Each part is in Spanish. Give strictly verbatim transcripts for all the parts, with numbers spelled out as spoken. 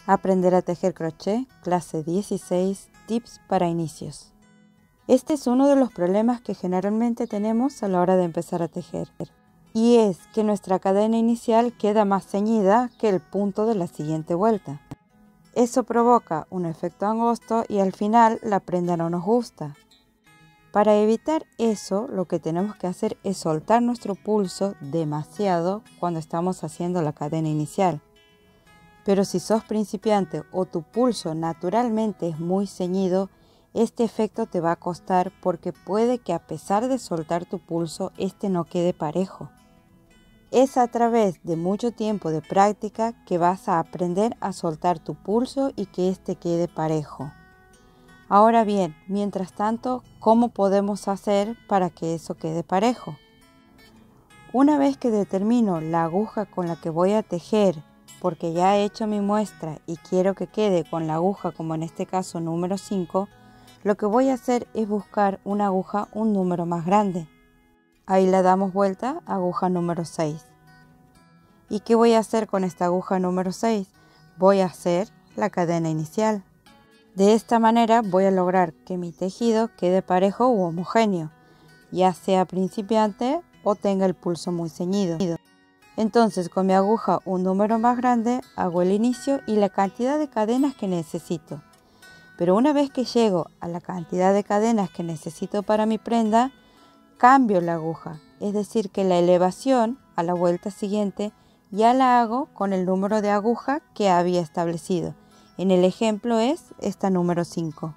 Aprender a tejer crochet, clase dieciséis, tips para inicios. Este es uno de los problemas que generalmente tenemos a la hora de empezar a tejer, y es que nuestra cadena inicial queda más ceñida que el punto de la siguiente vuelta. Eso provoca un efecto angosto y al final la prenda no nos gusta. Para evitar eso, lo que tenemos que hacer es soltar nuestro pulso demasiado cuando estamos haciendo la cadena inicial. Pero si sos principiante o tu pulso naturalmente es muy ceñido, este efecto te va a costar porque puede que a pesar de soltar tu pulso, este no quede parejo. Es a través de mucho tiempo de práctica que vas a aprender a soltar tu pulso y que este quede parejo. Ahora bien, mientras tanto, ¿cómo podemos hacer para que eso quede parejo? Una vez que determino la aguja con la que voy a tejer, porque ya he hecho mi muestra y quiero que quede con la aguja como en este caso número cinco, lo que voy a hacer es buscar una aguja un número más grande. Ahí le damos vuelta a aguja número seis. ¿Y qué voy a hacer con esta aguja número seis? Voy a hacer la cadena inicial. De esta manera voy a lograr que mi tejido quede parejo u homogéneo, ya sea principiante o tenga el pulso muy ceñido. Entonces con mi aguja un número más grande hago el inicio y la cantidad de cadenas que necesito. Pero una vez que llego a la cantidad de cadenas que necesito para mi prenda, cambio la aguja. Es decir que la elevación a la vuelta siguiente ya la hago con el número de aguja que había establecido. En el ejemplo es esta número cinco.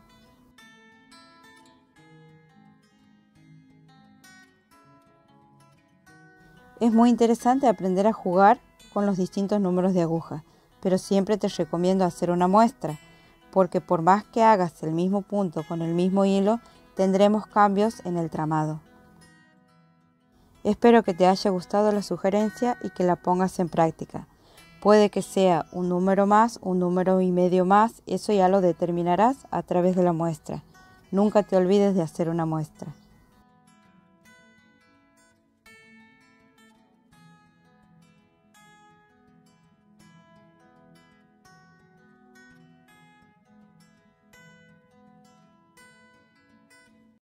Es muy interesante aprender a jugar con los distintos números de aguja, pero siempre te recomiendo hacer una muestra, porque por más que hagas el mismo punto con el mismo hilo, tendremos cambios en el tramado. Espero que te haya gustado la sugerencia y que la pongas en práctica. Puede que sea un número más, un número y medio más, eso ya lo determinarás a través de la muestra. Nunca te olvides de hacer una muestra.